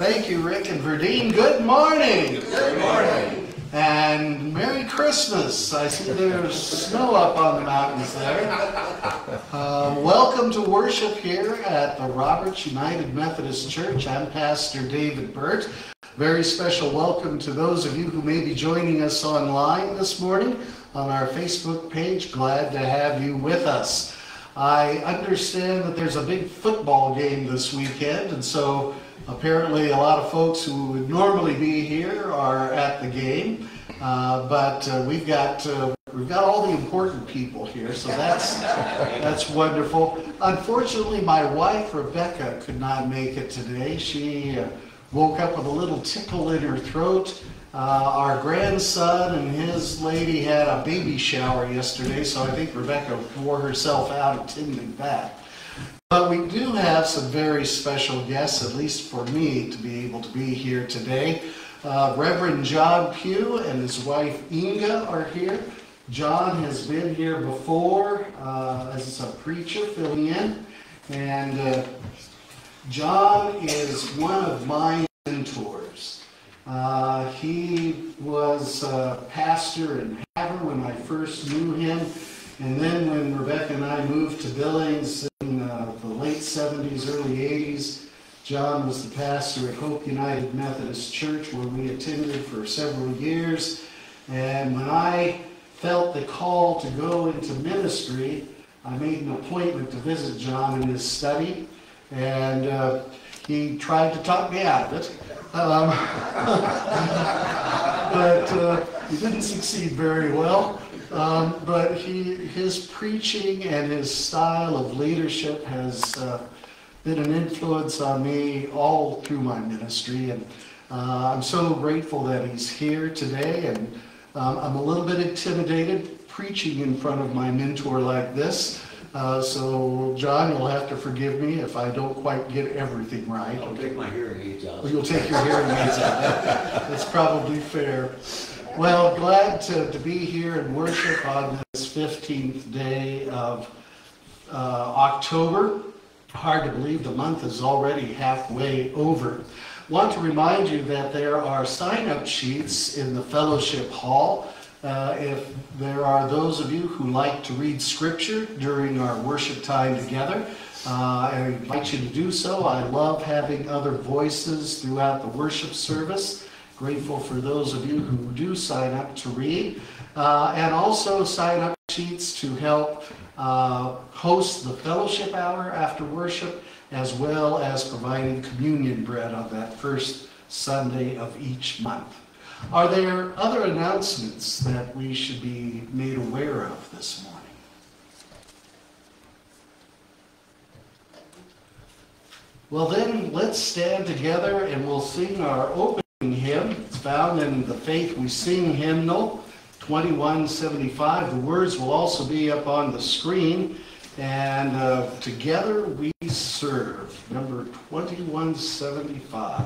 Thank you, Rick and Verdine. Good morning. Good morning. And Merry Christmas. I see there's snow up on the mountains there. Welcome to worship here at the Roberts United Methodist Church. I'm Pastor David Burt. Very special welcome to those of you who may be joining us online this morning on our Facebook page. Glad to have you with us. I understand that there's a big football game this weekend, and so apparently a lot of folks who would normally be here are at the game, but we've got all the important people here, so that's wonderful. Unfortunately, my wife Rebecca could not make it today. She woke up with a little tickle in her throat. Our grandson and his lady had a baby shower yesterday, so I think Rebecca wore herself out attending that. But we do have some very special guests, at least for me, to be able to be here today. Reverend John Pugh and his wife Inga are here. John has been here before as a preacher filling in, and John is one of my mentors. He was a pastor in Havre when I first knew him, and then when Rebecca and I moved to Billings in the late 70s, early 80s, John was the pastor at Hope United Methodist Church, where we attended for several years. And when I felt the call to go into ministry, I made an appointment to visit John in his study, and he tried to talk me out of it. But he didn't succeed very well. But his preaching and his style of leadership has been an influence on me all through my ministry, and I'm so grateful that he's here today. And I'm a little bit intimidated preaching in front of my mentor like this. So, John, you'll have to forgive me if I don't quite get everything right. I'll take my hearing aids out. Well, you'll take your hearing aids out. That's probably fair. Well, glad to be here and worship on this 15th day of October. Hard to believe the month is already halfway over. Want to remind you that there are sign-up sheets in the fellowship hall. If there are those of you who like to read scripture during our worship time together, I invite you to do so. I love having other voices throughout the worship service. Grateful for those of you who do sign up to read, and also sign up sheets to help host the fellowship hour after worship, as well as providing communion bread on that first Sunday of each month. Are there other announcements that we should be made aware of this morning? Well then, let's stand together and we'll sing our opening hymn. It's found in the Faith We Sing hymnal, 2175. The words will also be up on the screen. And Together We Serve, number 2175.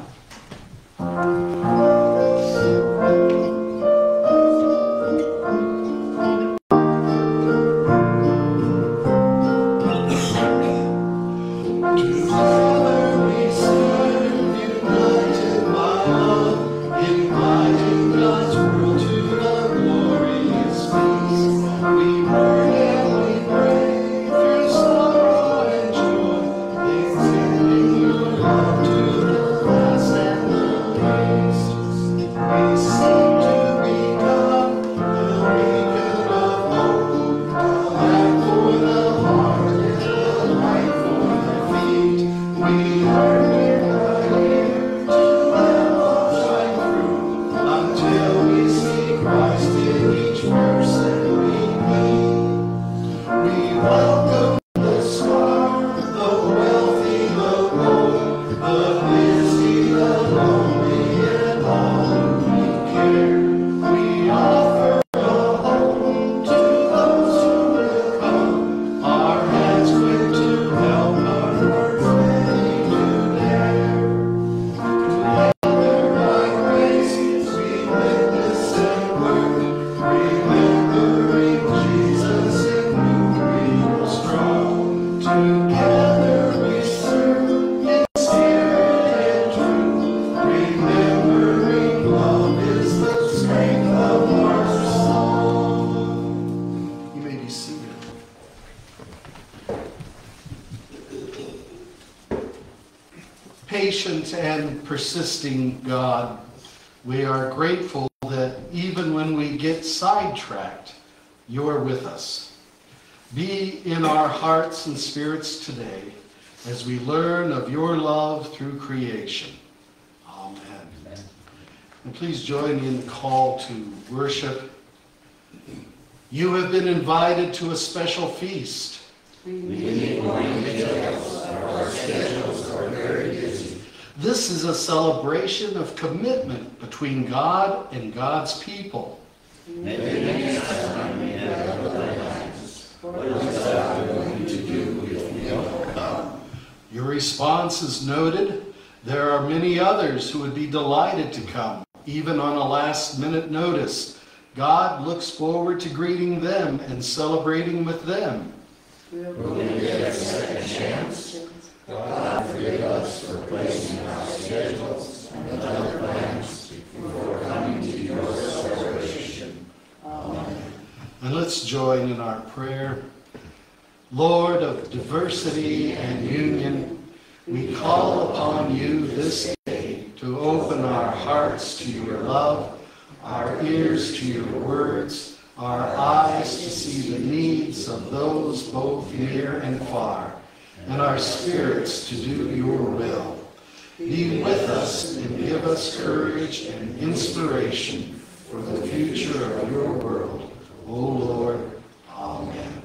patient and persisting God, we are grateful that even when we get sidetracked, you're with us. Be in our hearts and spirits today as we learn of your love through creation. Amen. And please join me in the call to worship. You have been invited to a special feast. We need more details. Our schedules are very busy. This is a celebration of commitment between God and God's people. Maybe next time we have other plans. What is God going to do if we don't come? Your response is noted. There are many others who would be delighted to come, even on a last-minute notice. God looks forward to greeting them and celebrating with them. Will we get a second chance? God forgive us for placing our schedules and other plans before coming to your celebration. Amen. And let's join in our prayer. Lord of diversity and union, we call upon you this day to open our hearts to your love, our ears to your words, our eyes to see the needs of those both near and far, and our spirits to do your will. Be with us and give us courage and inspiration for the future of your world. O Lord, amen.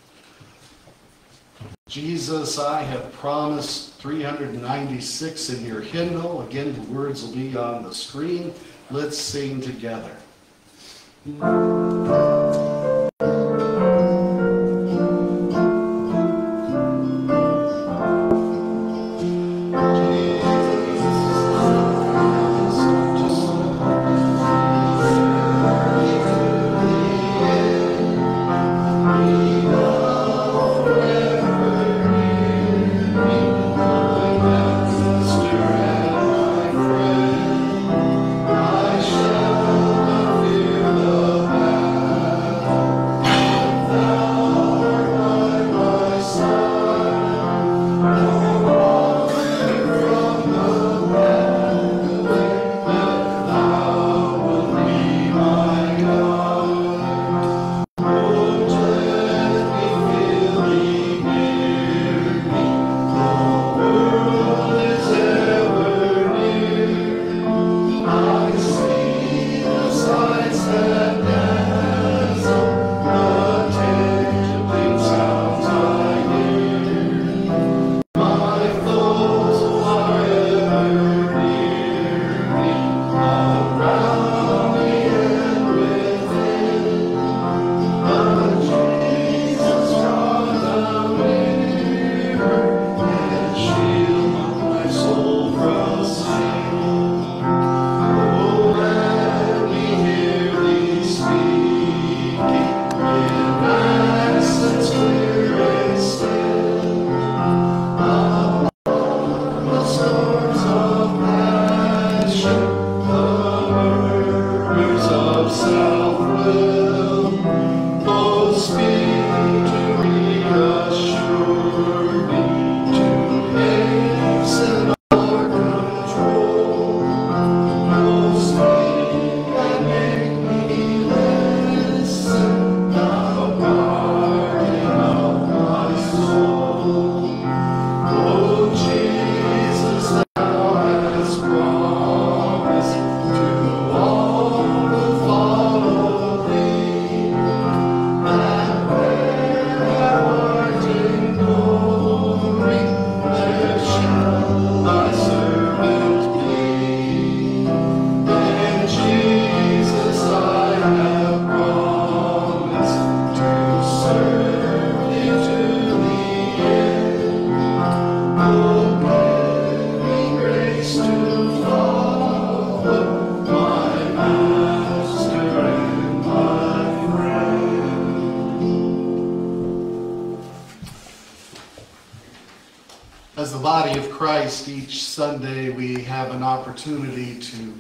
Jesus, I have promised 396 in your hymnal. Again, the words will be on the screen. Let's sing together. As the body of Christ, each Sunday we have an opportunity to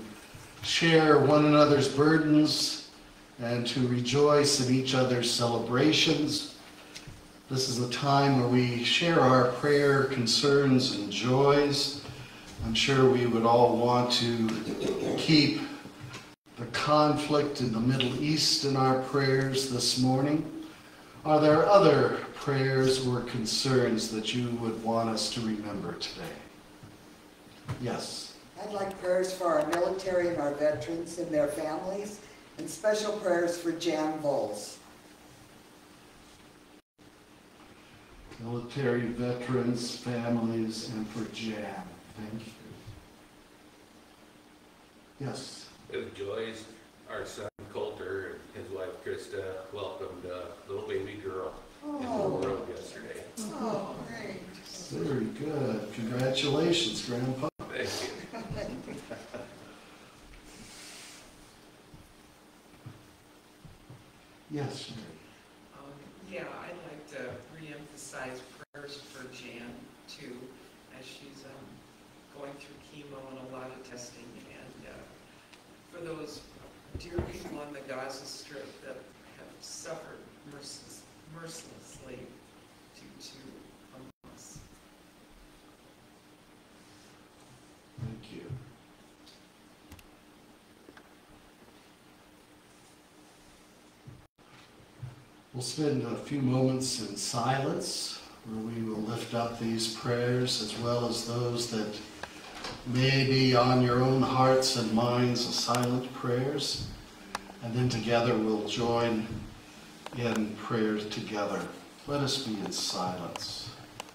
share one another's burdens and to rejoice in each other's celebrations. This is a time where we share our prayer, concerns, and joys. I'm sure we would all want to keep the conflict in the Middle East in our prayers this morning. Are there other prayers or concerns that you would want us to remember today? Yes. I'd like prayers for our military and our veterans and their families, and special prayers for Jan Voles. Military, veterans, families, and for Jan. Thank you. Yes. With joys, our son Coulter and his wife Krista welcomed a little baby girl into the world yesterday. Oh, great. Very good. Congratulations, Grandpa. Thank you. Yes, Sherry. Yeah, I'd like to reemphasize prayers for Jan, too, as she's going through chemo and a lot of testing, and for those dear people on the Gaza Strip that have suffered mercilessly due to Hamas. Thank you. We'll spend a few moments in silence where we will lift up these prayers as well as those that may be on your own hearts and minds as silent prayers. And then together we'll join in prayer together. Let us be in silence.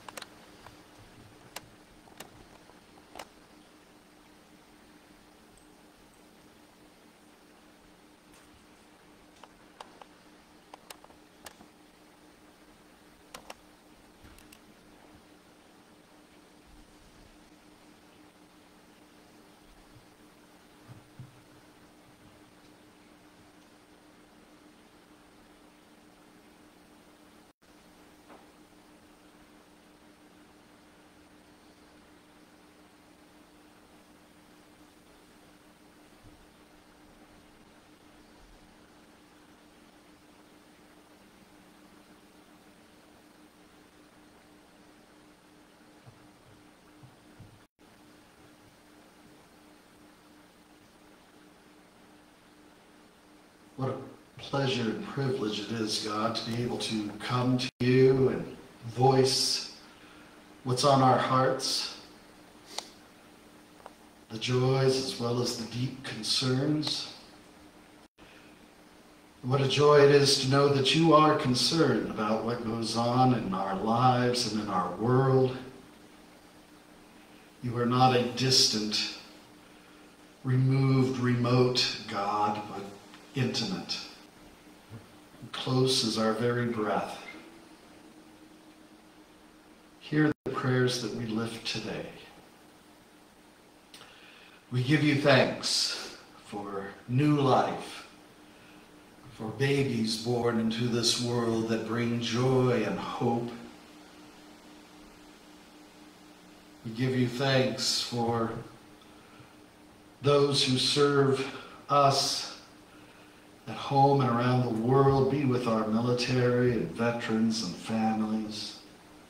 What a pleasure and privilege it is, God, to be able to come to you and voice what's on our hearts, the joys as well as the deep concerns. What a joy it is to know that you are concerned about what goes on in our lives and in our world. You are not a distant, removed, remote God, but intimate, close as our very breath. Hear the prayers that we lift today. We give you thanks for new life, for babies born into this world that bring joy and hope. We give you thanks for those who serve us at home and around the world. Be with our military and veterans and families.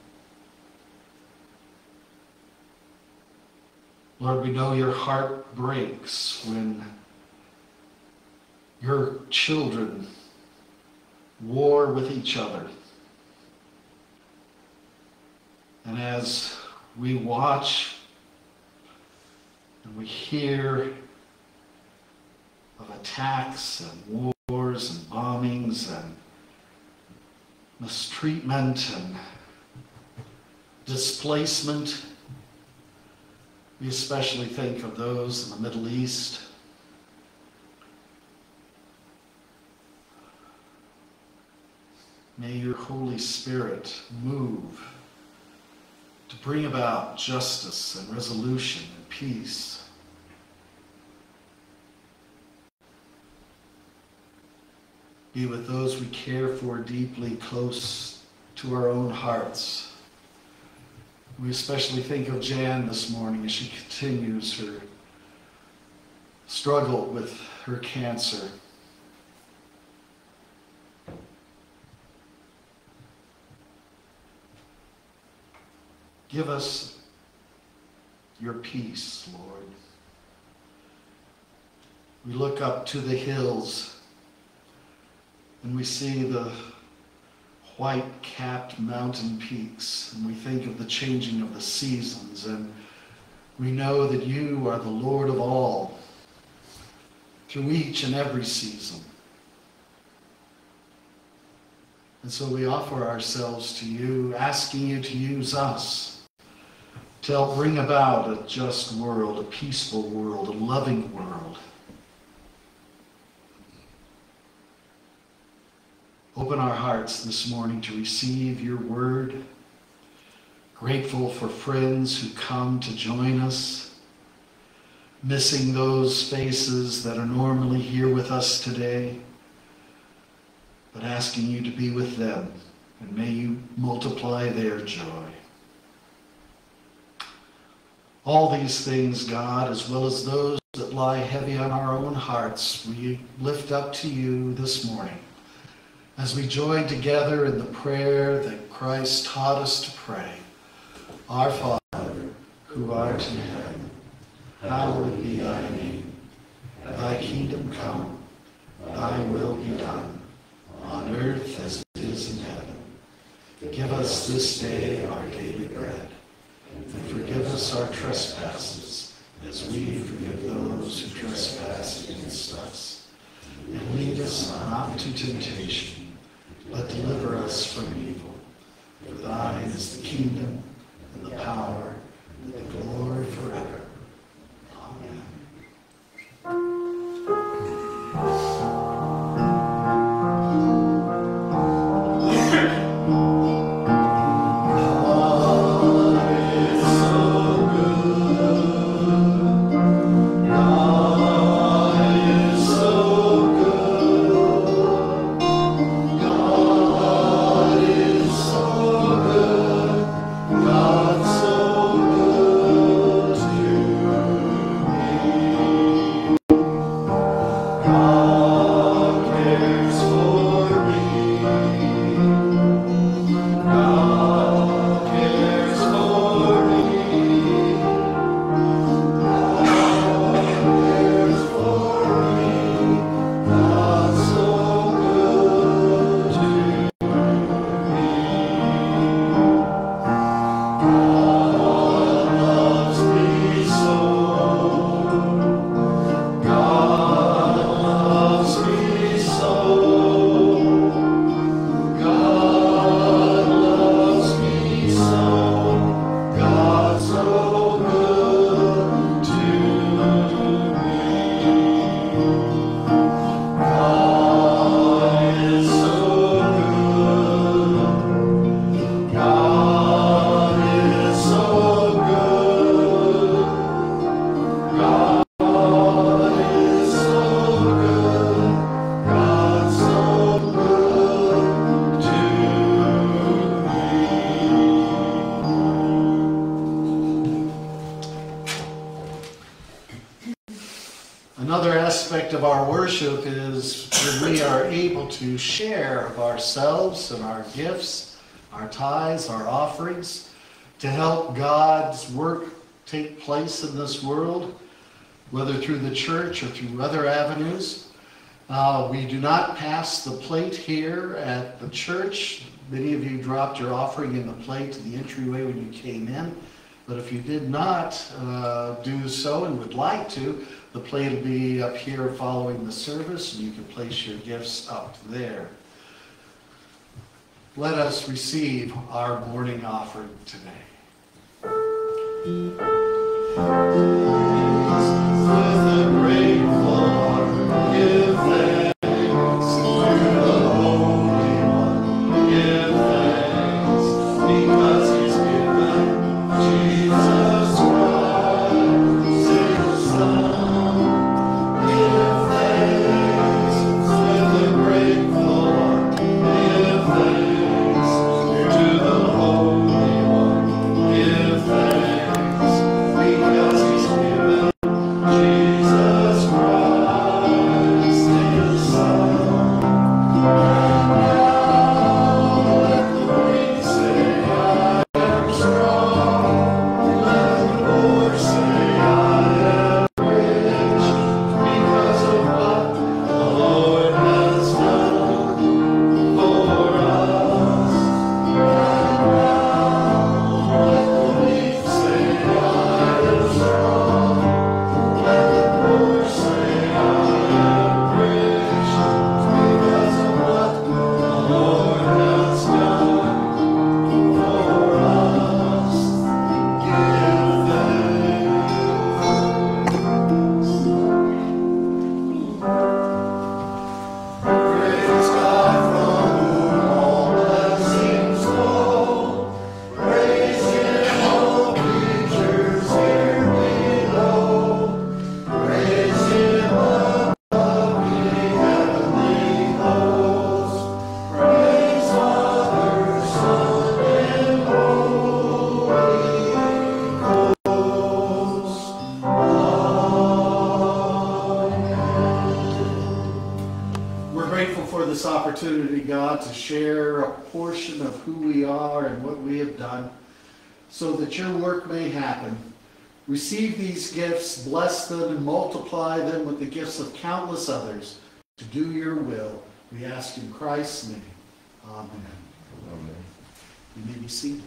Lord, we know your heart breaks when your children war with each other. And as we watch and we hear of attacks and wars and bombings and mistreatment and displacement, we especially think of those in the Middle East. May your Holy Spirit move to bring about justice and resolution and peace. Be with those we care for deeply close to our own hearts. We especially think of Jan this morning as she continues her struggle with her cancer. Give us your peace, Lord. We look up to the hills and we see the white-capped mountain peaks, and we think of the changing of the seasons, and we know that you are the Lord of all through each and every season. And so we offer ourselves to you, asking you to use us to help bring about a just world, a peaceful world, a loving world. Open our hearts this morning to receive your word. Grateful for friends who come to join us. Missing those faces that are normally here with us today. But asking you to be with them. And may you multiply their joy. All these things, God, as well as those that lie heavy on our own hearts, we lift up to you this morning. As we join together in the prayer that Christ taught us to pray. Our Father, who art in heaven, hallowed be thy name. Thy kingdom come, thy will be done, on earth as it is in heaven. Give us this day our daily bread, and forgive us our trespasses, as we forgive those who trespass against us. And lead us not to temptation, but deliver us from evil. For thine is the kingdom, and the power, and the glory forever. Amen. Another aspect of our worship is when we are able to share of ourselves and our gifts, our tithes, our offerings, to help God's work take place in this world, whether through the church or through other avenues. We do not pass the plate here at the church. Many of you dropped your offering in the plate in the entryway when you came in. But if you did not do so and would like to, the plate will be up here following the service, and you can place your gifts up there. Let us receive our morning offering today. With a grateful heart, give thanks to the Holy One. Give thanks because He's given Jesus Christ, His Son. Give thanks with a grateful heart. Give thanks to the Holy One. Give thanks because He's given opportunity, God, to share a portion of who we are and what we have done so that your work may happen. Receive these gifts, bless them, and multiply them with the gifts of countless others to do your will. We ask in Christ's name. Amen. Amen. You may be seated.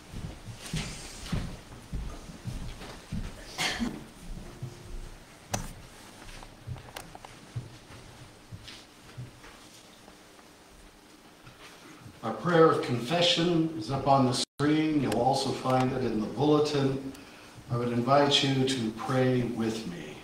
Our prayer of confession is up on the screen. You'll also find it in the bulletin. I would invite you to pray with me.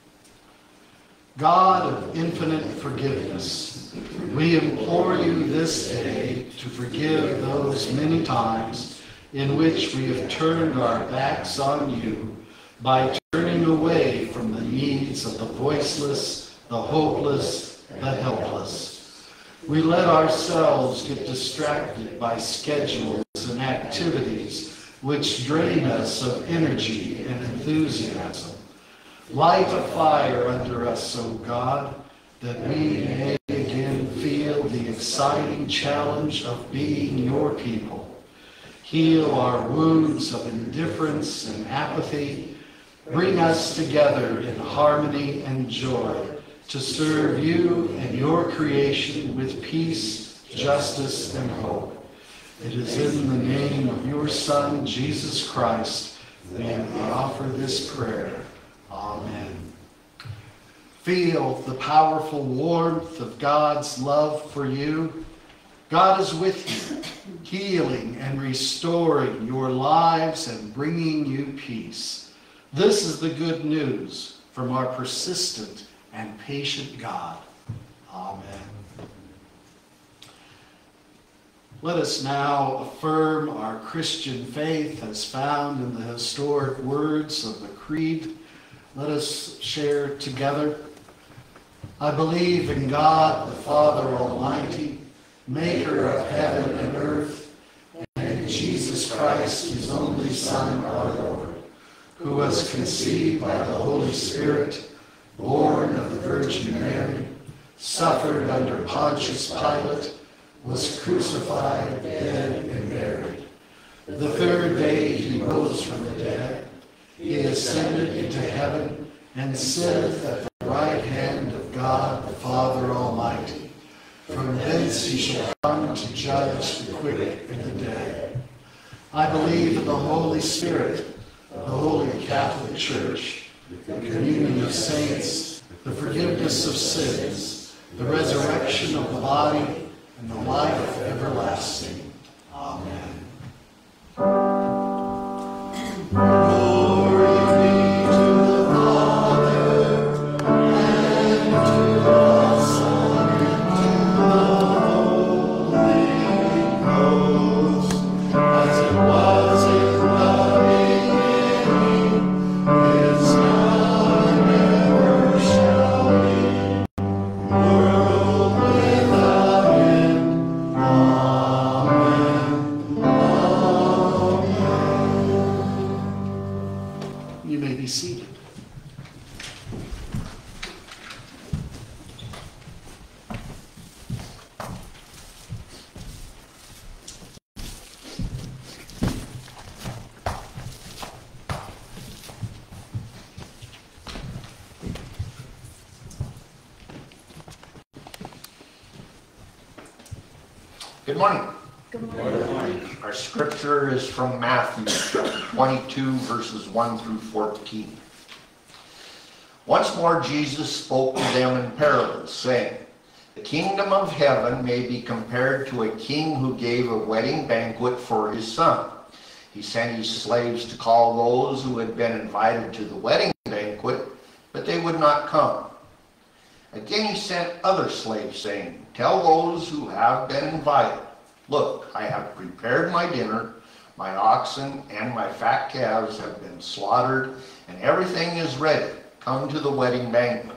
God of infinite forgiveness, we implore you this day to forgive those many times in which we have turned our backs on you by turning away from the needs of the voiceless, the hopeless, the helpless. We let ourselves get distracted by schedules and activities which drain us of energy and enthusiasm. Light a fire under us, O God, that we may again feel the exciting challenge of being your people. Heal our wounds of indifference and apathy. Bring us together in harmony and joy to serve you and your creation with peace, justice, and hope. It is in the name of your Son, Jesus Christ, that we offer this prayer. Amen. Feel the powerful warmth of God's love for you. God is with you, healing and restoring your lives and bringing you peace. This is the good news from our persistent and patient God. Amen. Let us now affirm our Christian faith as found in the historic words of the Creed. Let us share together. I believe in God, the Father Almighty, maker of heaven and earth, and in Jesus Christ, his only Son, our Lord, who was conceived by the Holy Spirit, born of the Virgin Mary, suffered under Pontius Pilate, was crucified, dead, and buried. The third day he rose from the dead. He ascended into heaven and sitteth at the right hand of God the Father Almighty. From thence he shall come to judge the quick and the dead. I believe in the Holy Spirit, the Holy Catholic Church, the communion of saints, the forgiveness of sins, the resurrection of the body, and the life everlasting. Amen. Glory be to the Father, and to the Son, and to the Holy Ghost, as it was in the beginning, is now, and ever shall be, world without end. Amen. Amen. You may be seated. Good morning. Good morning. Our scripture is from Matthew chapter 22, verses 1 through 14. Once more Jesus spoke to them in parables, saying, "The kingdom of heaven may be compared to a king who gave a wedding banquet for his son. He sent his slaves to call those who had been invited to the wedding banquet, but they would not come. Again he sent other slaves, saying, 'Tell those who have been invited, look, I have prepared my dinner, my oxen and my fat calves have been slaughtered, and everything is ready. Come to the wedding banquet.'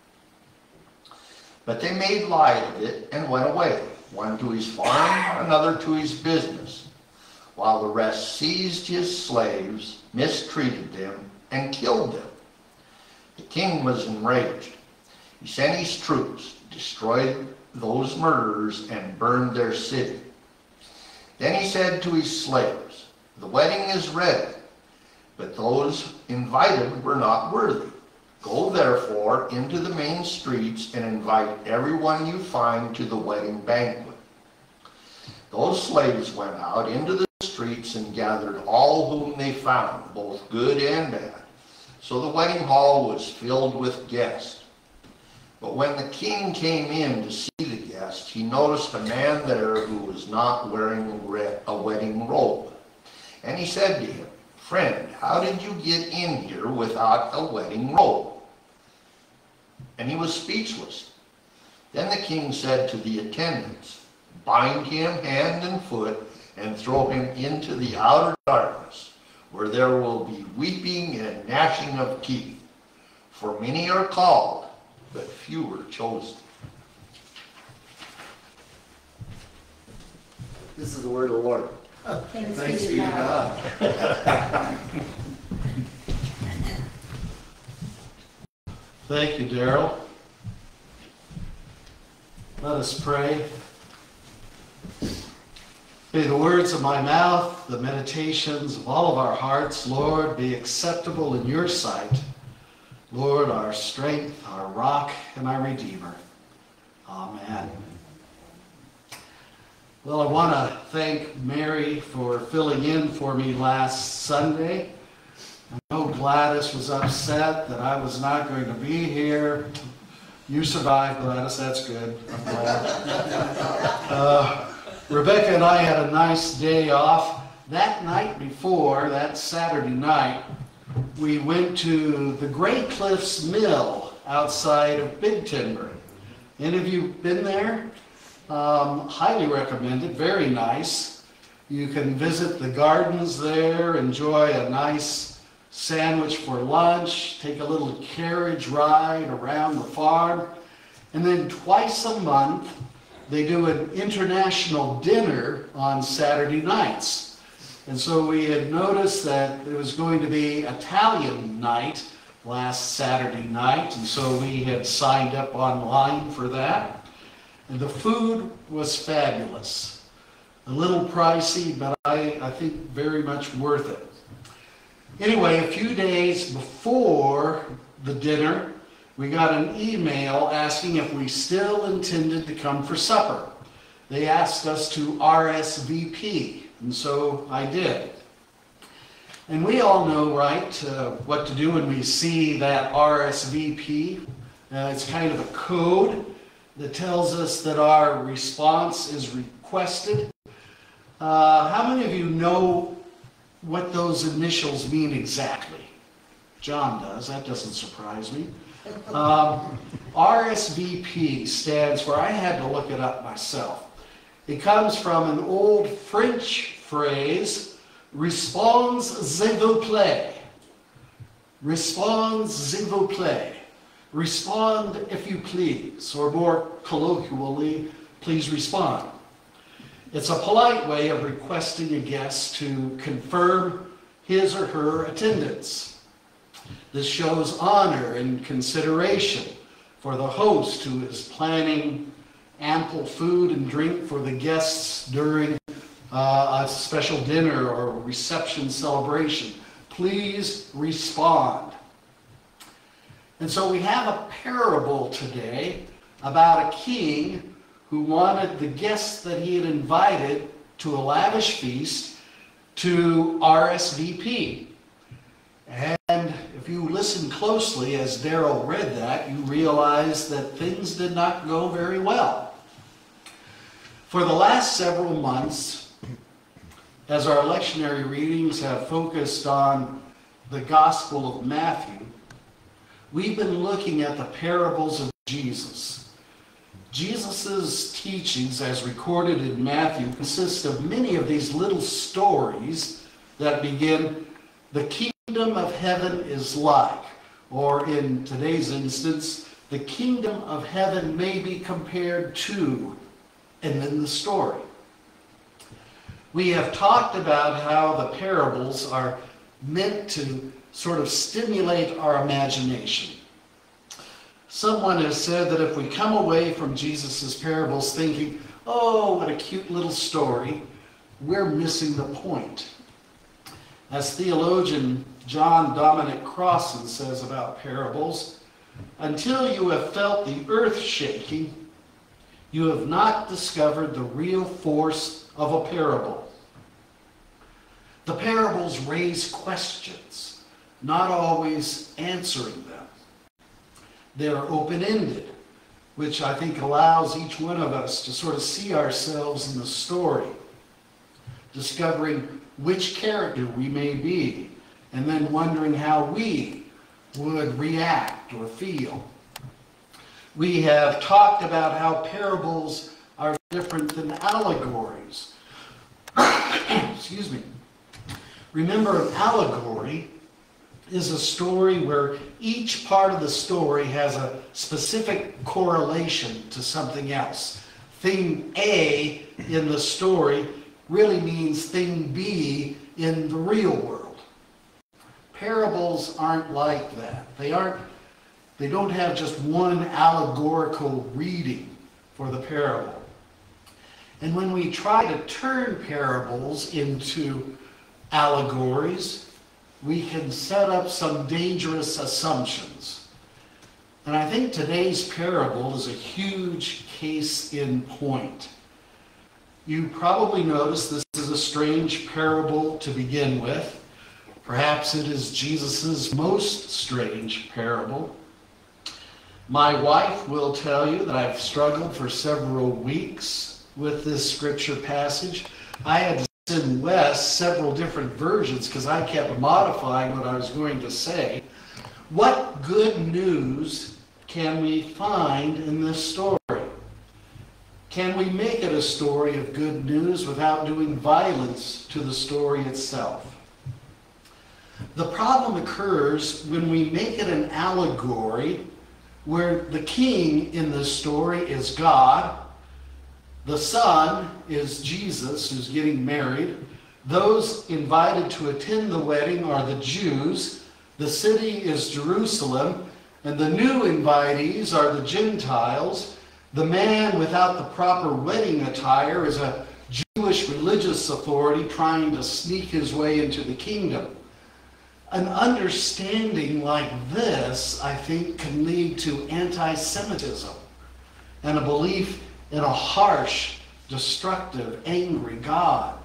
But they made light of it and went away, one to his farm, another to his business, while the rest seized his slaves, mistreated them, and killed them. The king was enraged. He sent his troops, destroyed those murderers and burned their city. Then he said to his slaves, "The wedding is ready, but those invited were not worthy. Go therefore into the main streets and invite everyone you find to the wedding banquet." Those slaves went out into the streets and gathered all whom they found, both good and bad. So the wedding hall was filled with guests. But when the king came in to see the guests, he noticed a man there who was not wearing a wedding robe. And he said to him, "Friend, how did you get in here without a wedding robe?" And he was speechless. Then the king said to the attendants, "Bind him hand and foot and throw him into the outer darkness, where there will be weeping and gnashing of teeth. For many are called, but few are chosen." This is the word of the Lord. Thanks be to God. Thank you, Darrell. Let us pray. May the words of my mouth, the meditations of all of our hearts, Lord, be acceptable in your sight. Lord, our strength, our rock, and our Redeemer. Amen. Well, I want to thank Mary for filling in for me last Sunday. I know Gladys was upset that I was not going to be here. You survived, Gladys. That's good. I'm glad. Rebecca and I had a nice day off. That night before, that Saturday night, we went to the Great Cliffs Mill outside of Big Timber. Any of you been there? Highly recommended. Very nice. You can visit the gardens there, enjoy a nice sandwich for lunch, take a little carriage ride around the farm, and then twice a month they do an international dinner on Saturday nights. And so we had noticed that there was going to be Italian night last Saturday night, and so we had signed up online for that. And the food was fabulous. A little pricey, but I think very much worth it. Anyway, a few days before the dinner, we got an email asking if we still intended to come for supper. They asked us to RSVP, and so I did. And we all know, right, what to do when we see that RSVP. It's kind of a code that tells us that our response is requested. How many of you know what those initials mean exactly? John does. That doesn't surprise me. RSVP stands for, I had to look it up myself. It comes from an old French phrase, "Réponds s'il vous plaît." Réponds s'il vous plaît. Respond if you please, or more colloquially, please respond. It's a polite way of requesting a guest to confirm his or her attendance. This shows honor and consideration for the host who is planning ample food and drink for the guests during a special dinner or reception celebration. Please respond. And so we have a parable today about a king who wanted the guests that he had invited to a lavish feast to RSVP. And if you listen closely as Darrell read that, you realize that things did not go very well. For the last several months, as our lectionary readings have focused on the Gospel of Matthew, we've been looking at the parables of Jesus. Jesus' teachings, as recorded in Matthew, consist of many of these little stories that begin, "The kingdom of heaven is like," or in today's instance, "The kingdom of heaven may be compared to," and then the story. We have talked about how the parables are meant to sort of stimulate our imagination. Someone has said that if we come away from Jesus' parables thinking, oh, what a cute little story, we're missing the point. As theologian John Dominic Crossan says about parables, until you have felt the earth shaking, you have not discovered the real force of a parable. The parables raise questions, not always answering them. They're open-ended, which I think allows each one of us to sort of see ourselves in the story, discovering which character we may be, and then wondering how we would react or feel. We have talked about how parables are different than allegories. Excuse me. Remember, an allegory is a story where each part of the story has a specific correlation to something else. Thing A in the story really means thing B in the real world. Parables aren't like that. They don't have just one allegorical reading for the parable. And when we try to turn parables into allegories, we can set up some dangerous assumptions. And I think today's parable is a huge case in point. You probably noticed this is a strange parable to begin with. Perhaps it is Jesus' most strange parable. My wife will tell you that I've struggled for several weeks with this scripture passage. I had to send Wes several different versions because I kept modifying what I was going to say. What good news can we find in this story? Can we make it a story of good news without doing violence to the story itself? The problem occurs when we make it an allegory where the king in this story is God, the son is Jesus, who's getting married, those invited to attend the wedding are the Jews, the city is Jerusalem, and the new invitees are the Gentiles. The man without the proper wedding attire is a Jewish religious authority trying to sneak his way into the kingdom. An understanding like this, I think, can lead to anti-Semitism and a belief in a harsh, destructive, angry God.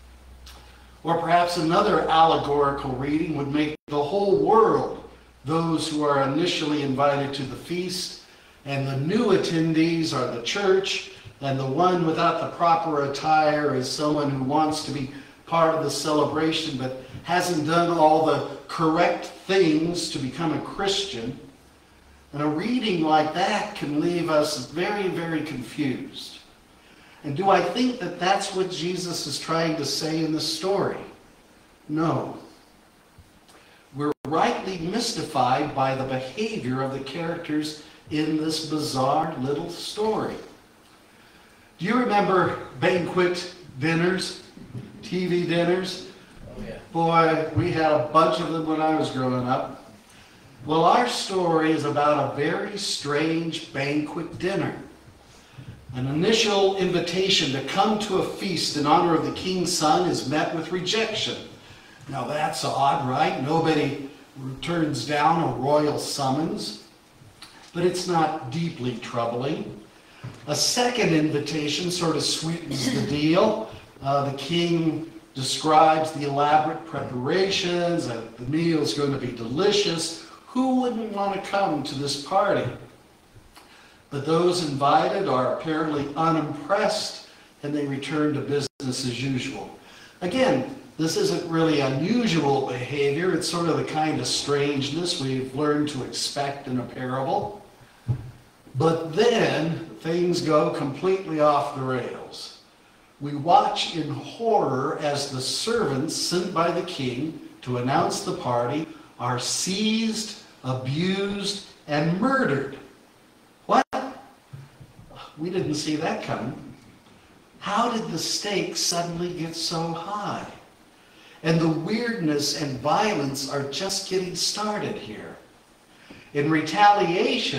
Or perhaps another allegorical reading would make the whole world those who are initially invited to the feast, and the new attendees are the church, and the one without the proper attire is someone who wants to be part of the celebration but hasn't done all the correct things to become a Christian. And a reading like that can leave us very, very confused. And do I think that that's what Jesus is trying to say in the story? No. We're rightly mystified by the behavior of the characters in this bizarre little story. Do you remember banquet dinners, TV dinners? Oh, yeah. Boy, we had a bunch of them when I was growing up. Well, our story is about a very strange banquet dinner. An initial invitation to come to a feast in honor of the king's son is met with rejection. Now that's odd, right? Nobody turns down a royal summons, but it's not deeply troubling. A second invitation sort of sweetens the deal. The king describes the elaborate preparations, that the meal is going to be delicious. Who wouldn't want to come to this party? But those invited are apparently unimpressed, and they return to business as usual. Again, this isn't really unusual behavior. It's sort of the kind of strangeness we've learned to expect in a parable. But then things go completely off the rails. We watch in horror as the servants sent by the king to announce the party are seized, abused, and murdered. What? We didn't see that coming. How did the stakes suddenly get so high? And the weirdness and violence are just getting started here. In retaliation,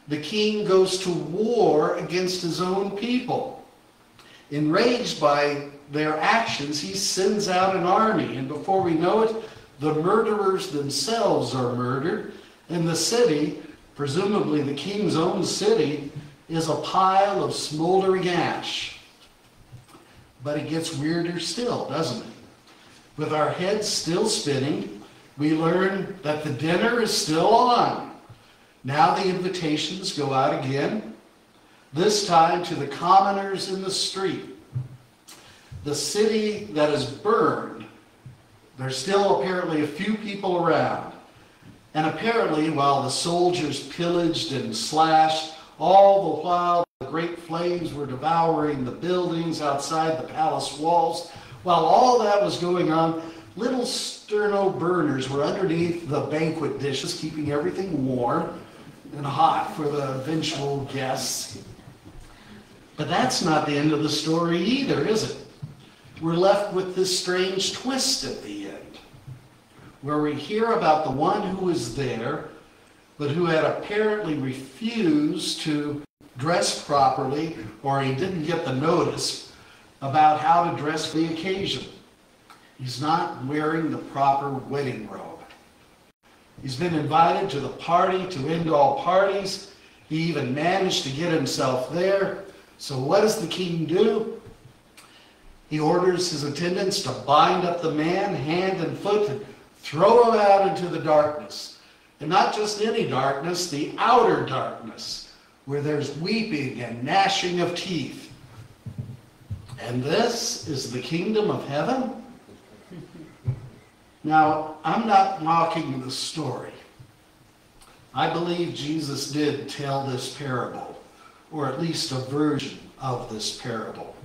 the king goes to war against his own people. Enraged by their actions, he sends out an army, and before we know it, the murderers themselves are murdered, and the city, presumably the king's own city, is a pile of smoldering ash. But it gets weirder still, doesn't it? With our heads still spinning, we learn that the dinner is still on. Now the invitations go out again, this time to the commoners in the street. The city that is burned, there's still apparently a few people around. And apparently, while the soldiers pillaged and slashed, all the while the great flames were devouring the buildings outside the palace walls, while all that was going on, little sterno burners were underneath the banquet dishes, keeping everything warm and hot for the eventual guests. But that's not the end of the story either, is it? We're left with this strange twist at the end, where we hear about the one who was there, but who had apparently refused to dress properly, or he didn't get the notice about how to dress for the occasion. He's not wearing the proper wedding robe. He's been invited to the party to end all parties. He even managed to get himself there. So what does the king do? He orders his attendants to bind up the man hand and foot and throw him out into the darkness. And not just any darkness, the outer darkness, where there's weeping and gnashing of teeth. And this is the kingdom of heaven? Now, I'm not mocking the story. I believe Jesus did tell this parable, or at least a version of this parable.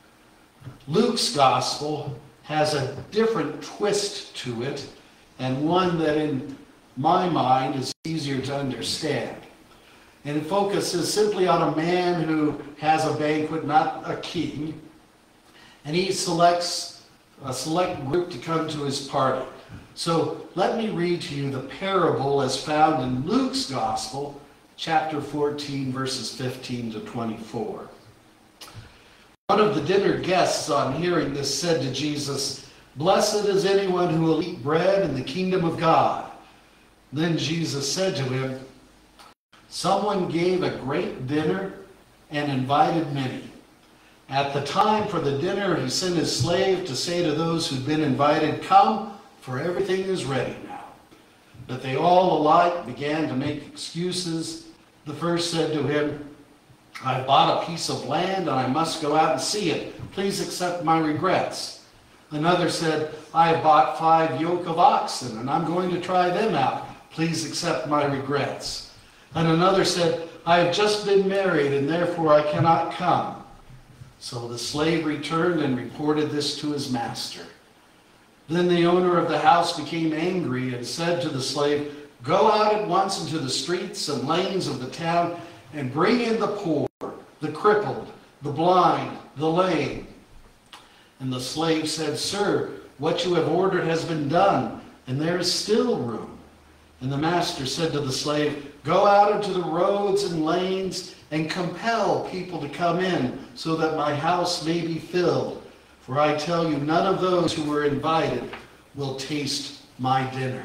Luke's gospel has a different twist to it, and one that in my mind is easier to understand. And it focuses simply on a man who has a banquet, not a king, and he selects a select group to come to his party. So let me read to you the parable as found in Luke's Gospel, chapter 14, verses 15 to 24. One of the dinner guests, on hearing this, said to Jesus, "Blessed is anyone who will eat bread in the kingdom of God." Then Jesus said to him, "Someone gave a great dinner and invited many. At the time for the dinner, he sent his slave to say to those who'd been invited, 'Come, for everything is ready now.' But they all alike began to make excuses. The first said to him, 'I bought a piece of land and I must go out and see it. Please accept my regrets.' Another said, 'I have bought 5 yoke of oxen and I'm going to try them out. Please accept my regrets.' And another said, 'I have just been married and therefore I cannot come.' So the slave returned and reported this to his master. Then the owner of the house became angry and said to the slave, 'Go out at once into the streets and lanes of the town and bring in the poor, the crippled, the blind, the lame.' And the slave said, 'Sir, what you have ordered has been done, and there is still room.' And the master said to the slave, 'Go out into the roads and lanes and compel people to come in so that my house may be filled. For I tell you, none of those who were invited will taste my dinner.'"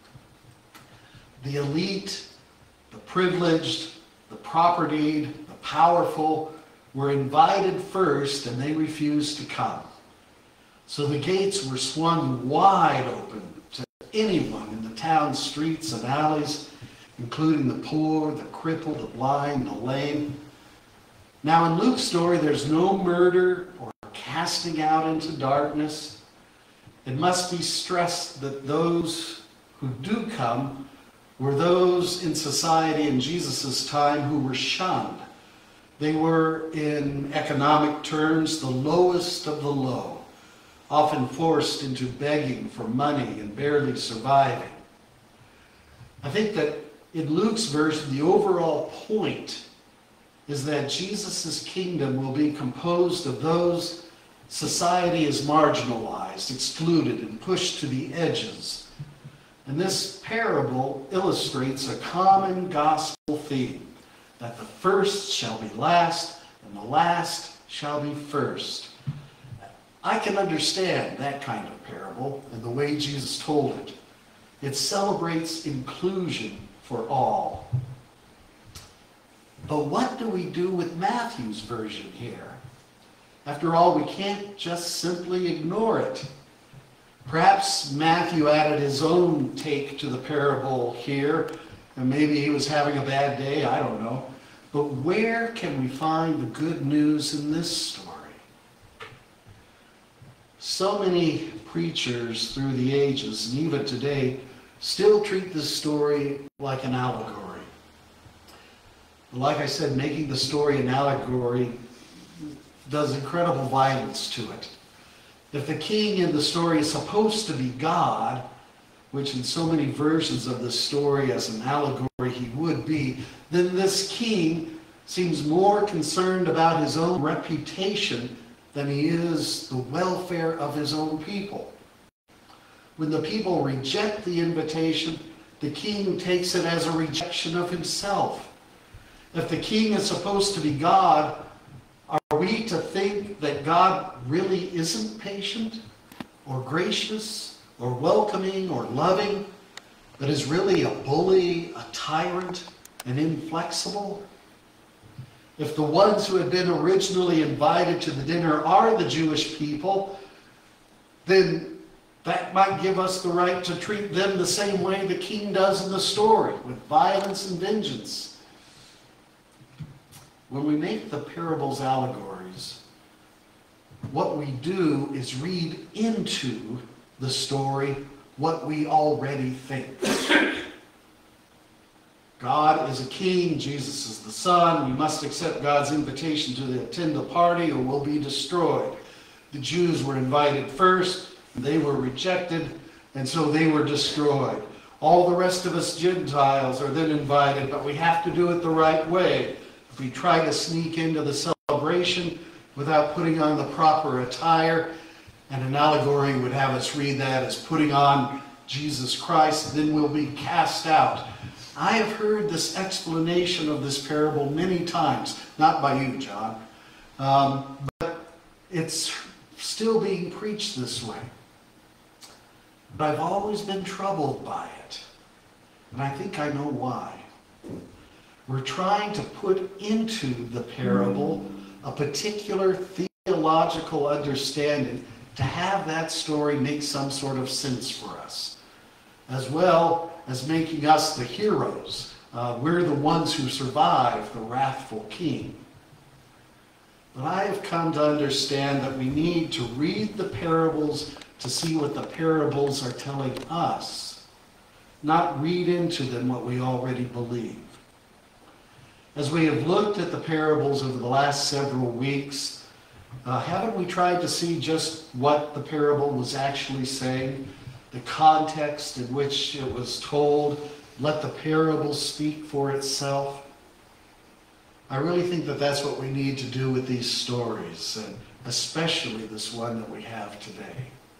The elite, the privileged, the propertied, the powerful were invited first and they refused to come. So the gates were swung wide open to anyone in the town's streets and alleys, including the poor, the crippled, the blind, the lame. Now in Luke's story, there's no murder or casting out into darkness. It must be stressed that those who do come were those in society in Jesus' time who were shunned. They were, in economic terms, the lowest of the low, often forced into begging for money and barely surviving. I think that in Luke's version, the overall point is that Jesus' kingdom will be composed of those society is marginalized, excluded, and pushed to the edges. And this parable illustrates a common gospel theme. that the first shall be last, and the last shall be first. I can understand that kind of parable and the way Jesus told it. It celebrates inclusion for all. But what do we do with Matthew's version here? After all, we can't just simply ignore it. Perhaps Matthew added his own take to the parable here, and maybe he was having a bad day, I don't know. But where can we find the good news in this story? So many preachers through the ages, and even today, still treat this story like an allegory. Like I said, making the story an allegory does incredible violence to it. If the king in the story is supposed to be God, which in so many versions of this story as an allegory he would be, then this king seems more concerned about his own reputation than he is the welfare of his own people. When the people reject the invitation, the king takes it as a rejection of himself. If the king is supposed to be God, are we to think that God really isn't patient or gracious or welcoming or loving, but is really a bully, a tyrant, and inflexible? If the ones who had been originally invited to the dinner are the Jewish people, then that might give us the right to treat them the same way the king does in the story, with violence and vengeance. When we make the parables allegories, what we do is read into the story what we already think. God is a king, Jesus is the son, we must accept God's invitation to attend the party or we'll be destroyed. The Jews were invited first, they were rejected, and so they were destroyed. All the rest of us Gentiles are then invited, but we have to do it the right way. If we try to sneak into the celebration without putting on the proper attire, and an allegory would have us read that as putting on Jesus Christ, then we'll be cast out. I have heard this explanation of this parable many times, not by you, John, but it's still being preached this way. But I've always been troubled by it, and I think I know why. We're trying to put into the parable a particular theological understanding to have that story make some sort of sense for us, as well as making us the heroes. We're the ones who survive the wrathful king. But I have come to understand that we need to read the parables to see what the parables are telling us, not read into them what we already believe. As we have looked at the parables over the last several weeks, haven't we tried to see just what the parable was actually saying? The context in which it was told, let the parable speak for itself. I really think that that's what we need to do with these stories, and especially this one that we have today.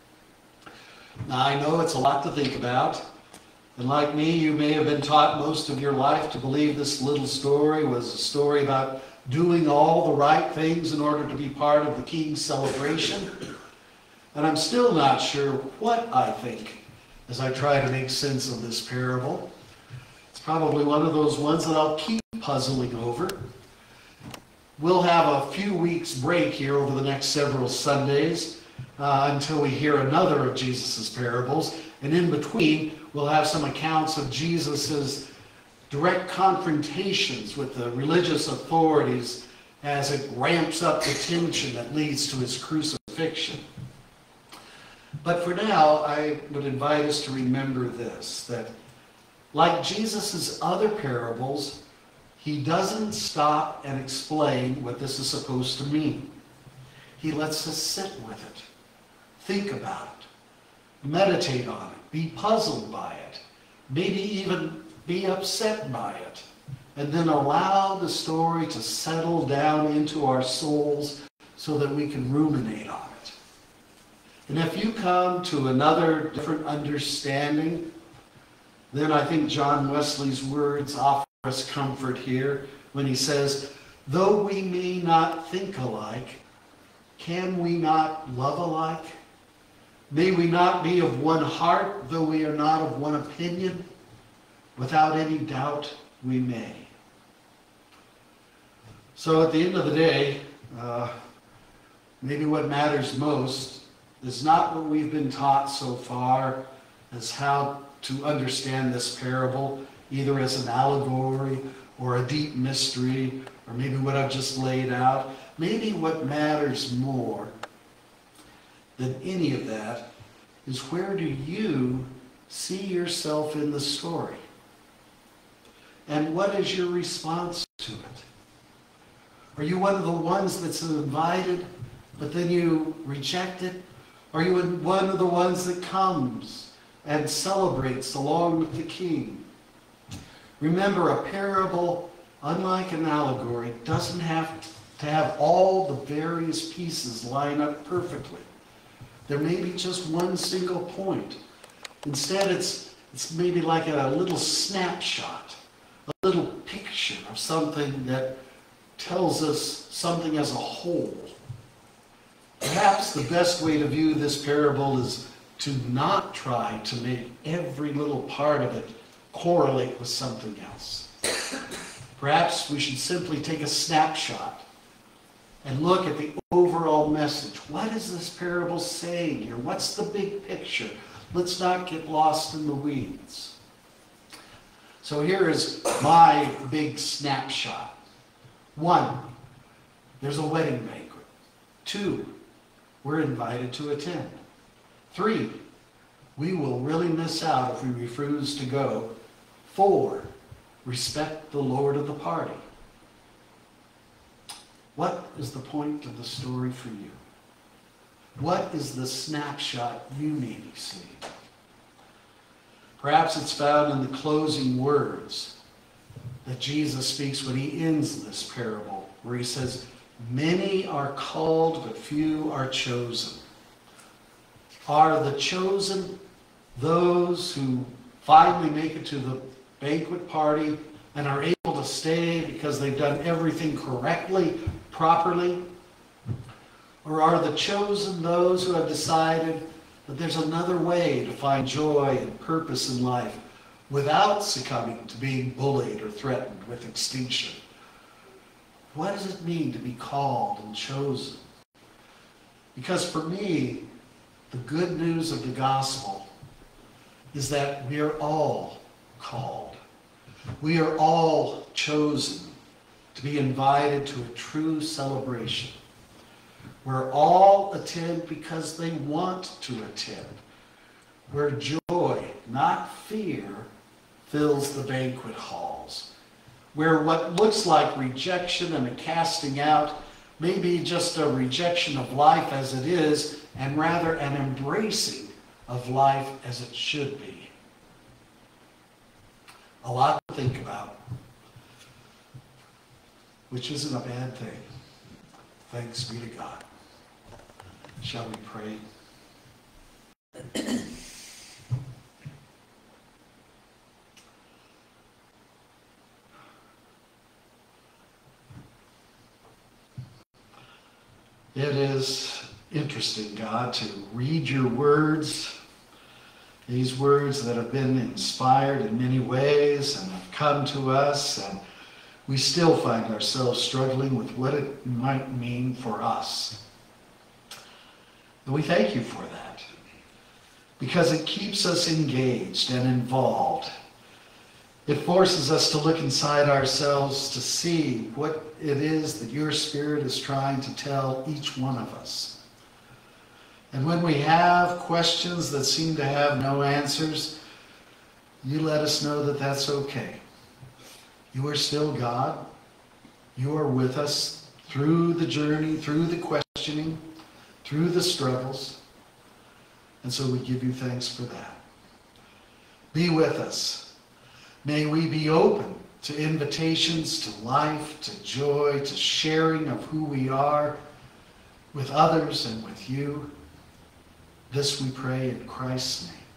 Now, I know it's a lot to think about, and like me, you may have been taught most of your life to believe this little story was a story about doing all the right things in order to be part of the king's celebration. And I'm still not sure what I think as I try to make sense of this parable. It's probably one of those ones that I'll keep puzzling over. We'll have a few weeks break here over the next several Sundays until we hear another of Jesus' parables. And in between, we'll have some accounts of Jesus' direct confrontations with the religious authorities as it ramps up the tension that leads to his crucifixion. But for now, I would invite us to remember this, that like Jesus' other parables, he doesn't stop and explain what this is supposed to mean. He lets us sit with it, think about it, meditate on it, be puzzled by it, maybe even be upset by it, and then allow the story to settle down into our souls so that we can ruminate on it. And if you come to another different understanding, then I think John Wesley's words offer us comfort here when he says, though we may not think alike, can we not love alike? May we not be of one heart, though we are not of one opinion? Without any doubt, we may. So at the end of the day, maybe what matters most is not what we've been taught so far as how to understand this parable, either as an allegory or a deep mystery, or maybe what I've just laid out. Maybe what matters more than any of that is, where do you see yourself in the story? And what is your response to it? Are you one of the ones that's invited, but then you reject it? Are you one of the ones that comes and celebrates along with the king? Remember, a parable, unlike an allegory, doesn't have to have all the various pieces line up perfectly. There may be just one single point. Instead, it's maybe like a little snapshot, a little picture of something that tells us something as a whole. Perhaps the best way to view this parable is to not try to make every little part of it correlate with something else. Perhaps we should simply take a snapshot and look at the overall message. What is this parable saying here? What's the big picture? Let's not get lost in the weeds. So here is my big snapshot. 1, there's a wedding banquet. 2, we're invited to attend. 3, we will really miss out if we refuse to go. 4, respect the Lord of the party. What is the point of the story for you? What is the snapshot you maybe see? Perhaps it's found in the closing words that Jesus speaks when he ends this parable, where he says, many are called, but few are chosen. Are the chosen those who finally make it to the banquet party and are able to stay because they've done everything correctly, properly? Or are the chosen those who have decided that there's another way to find joy and purpose in life without succumbing to being bullied or threatened with extinction? What does it mean to be called and chosen? Because for me, the good news of the gospel is that we are all called. We are all chosen to be invited to a true celebration, where all attend because they want to attend, where joy, not fear, fills the banquet halls, where what looks like rejection and a casting out may be just a rejection of life as it is, and rather an embracing of life as it should be. A lot to think about, which isn't a bad thing. Thanks be to God. Shall we pray? It is interesting, God, to read your words, these words that have been inspired in many ways and have come to us, and we still find ourselves struggling with what it might mean for us. And we thank you for that, because it keeps us engaged and involved. It forces us to look inside ourselves to see what it is that your Spirit is trying to tell each one of us. And when we have questions that seem to have no answers, you let us know that that's okay. You are still God. You are with us through the journey, through the questioning, through the struggles. And so we give you thanks for that. Be with us. May we be open to invitations to life, to joy, to sharing of who we are with others and with you. This we pray in Christ's name.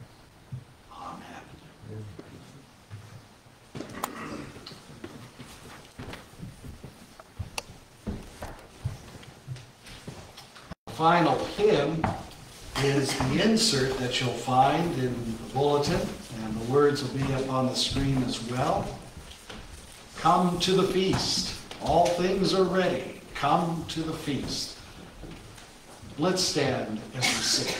Amen. final hymn is the insert that you'll find in the bulletin, and the words will be up on the screen as well. Come to the feast. All things are ready. Come to the feast. Let's stand as we sing.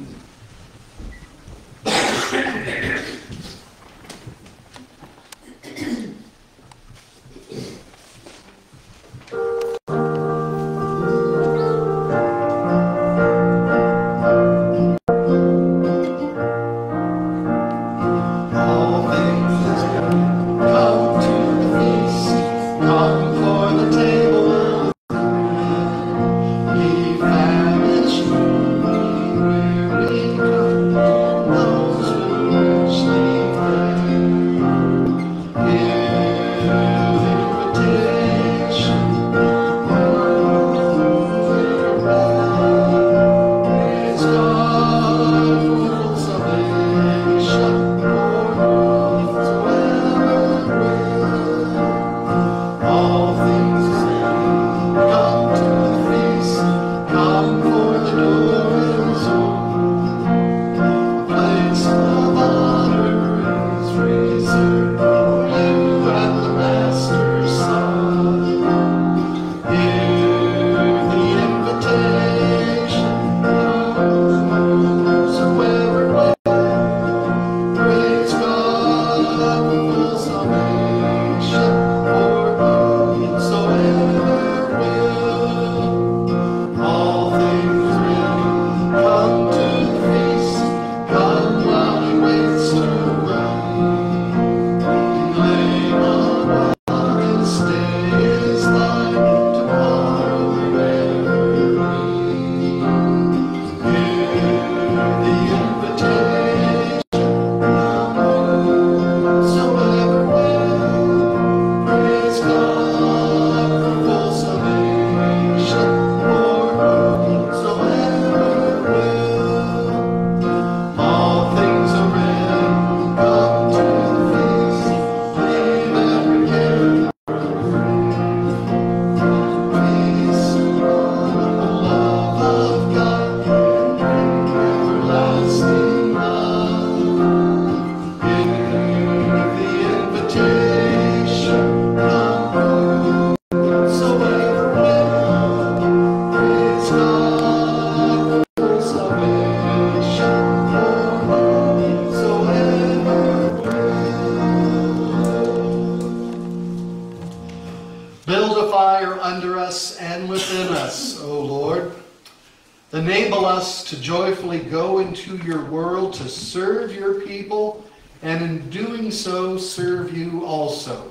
Enable us to joyfully go into your world to serve your people, and in doing so, serve you also.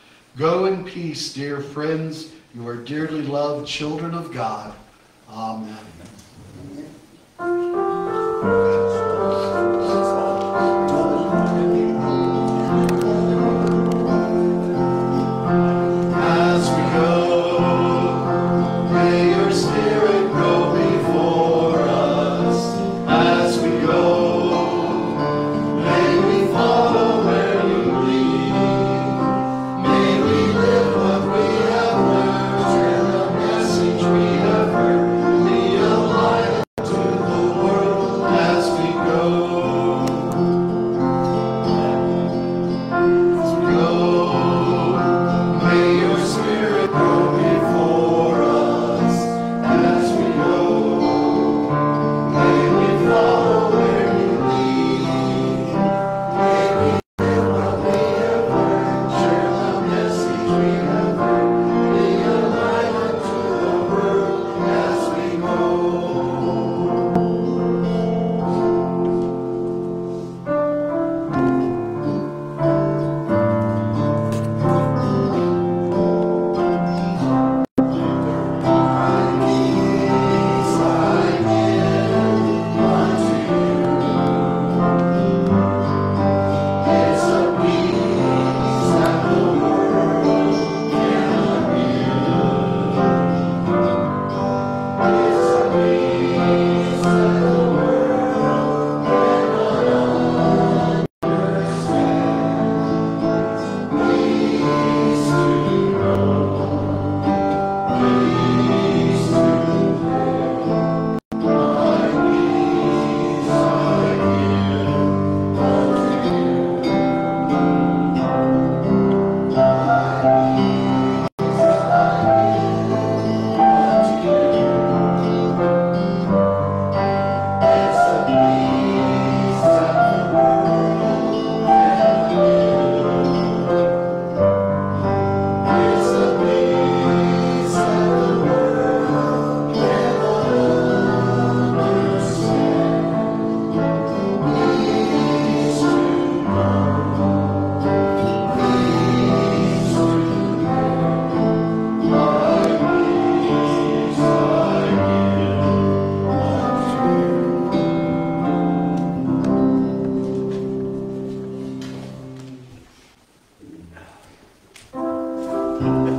Go in peace, dear friends. You are dearly loved children of God. Amen. As Amen.